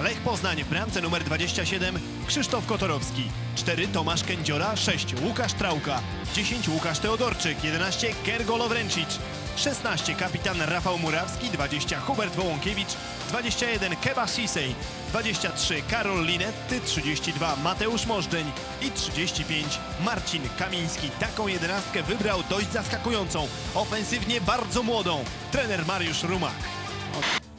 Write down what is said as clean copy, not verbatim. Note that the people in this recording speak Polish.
Lech Poznań w bramce numer 27 Krzysztof Kotorowski, 4 Tomasz Kędziora, 6 Łukasz Trauka, 10 Łukasz Teodorczyk, 11 Gergo Lowrencic, 16 kapitan Rafał Murawski, 20 Hubert Wołąkiewicz, 21 Keba Sisej, 23 Karol Linetty, 32 Mateusz Możdżeń i 35 Marcin Kamiński. Taką 11 wybrał dość zaskakującą, ofensywnie bardzo młodą trener Mariusz Rumak.